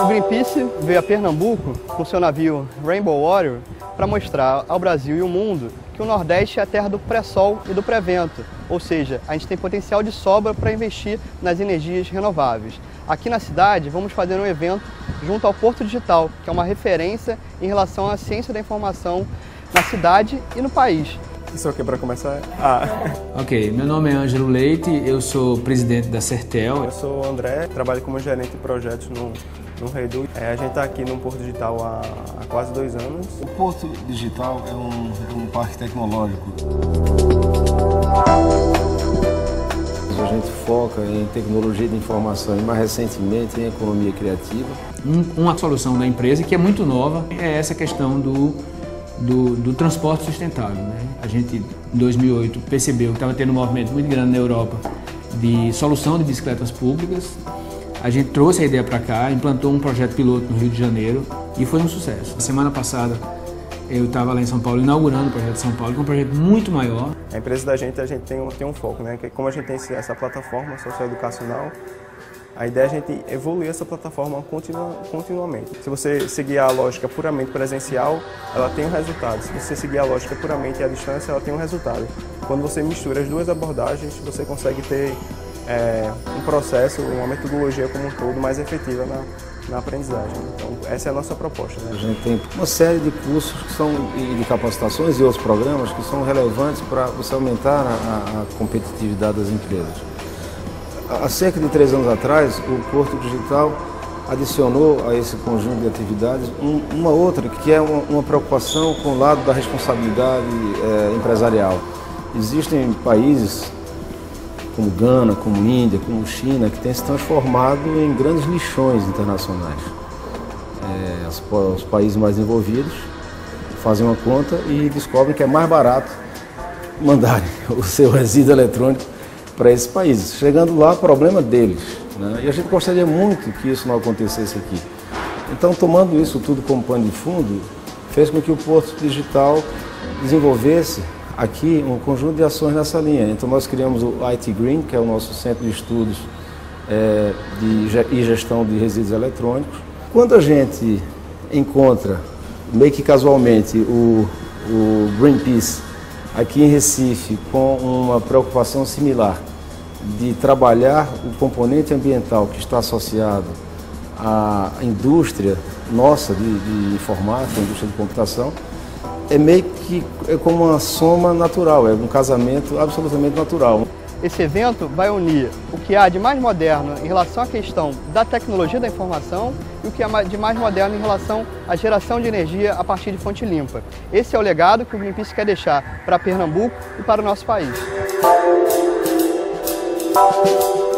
O Greenpeace veio a Pernambuco com seu navio Rainbow Warrior para mostrar ao Brasil e ao mundo que o Nordeste é a terra do pré-sol e do pré-vento, ou seja, a gente tem potencial de sobra para investir nas energias renováveis. Aqui na cidade vamos fazer um evento junto ao Porto Digital, que é uma referência em relação à ciência da informação na cidade e no país. Isso aqui para começar? Ok, meu nome é Ângelo Leite, eu sou presidente da Sertel. Eu sou o André, trabalho como gerente de projetos no Redu. A gente está aqui no Porto Digital há quase 2 anos. O Porto Digital é um parque tecnológico. A gente foca em tecnologia de informação e mais recentemente em economia criativa. Uma solução da empresa que é muito nova é essa questão do transporte sustentável, né? A gente, em 2008, percebeu que estava tendo um movimento muito grande na Europa de solução de bicicletas públicas. A gente trouxe a ideia para cá, implantou um projeto piloto no Rio de Janeiro e foi um sucesso. Semana passada eu estava lá em São Paulo inaugurando o projeto de São Paulo, que é um projeto muito maior. A empresa da gente, tem um foco, né? Que como a gente tem essa plataforma socioeducacional, a ideia é a gente evoluir essa plataforma continuamente. Se você seguir a lógica puramente presencial, ela tem um resultado. Se você seguir a lógica puramente à distância, ela tem um resultado. Quando você mistura as duas abordagens, você consegue ter um processo, uma metodologia como um todo mais efetiva na aprendizagem. Então, essa é a nossa proposta, né? A gente tem uma série de cursos de capacitações e outros programas que são relevantes para você aumentar a competitividade das empresas. Há cerca de 3 anos atrás, o Porto Digital adicionou a esse conjunto de atividades uma outra, que é uma preocupação com o lado da responsabilidade empresarial. Existem países como Gana, como Índia, como China, que têm se transformado em grandes lixões internacionais. Os países mais envolvidos fazem uma conta e descobrem que é mais barato mandarem o seu resíduo eletrônico para esses países. Chegando lá, problema deles, né? E a gente gostaria muito que isso não acontecesse aqui. Então, tomando isso tudo como pano de fundo, fez com que o Porto Digital desenvolvesse aqui um conjunto de ações nessa linha. Então, nós criamos o IT Green, que é o nosso centro de estudos e gestão de resíduos eletrônicos. Quando a gente encontra, meio que casualmente, o Greenpeace aqui em Recife com uma preocupação similar de trabalhar o componente ambiental que está associado à indústria nossa de informática, a indústria de computação, é meio que como uma soma natural, é um casamento absolutamente natural. Esse evento vai unir o que há de mais moderno em relação à questão da tecnologia da informação e o que há de mais moderno em relação à geração de energia a partir de fonte limpa. Esse é o legado que o Greenpeace quer deixar para Pernambuco e para o nosso país.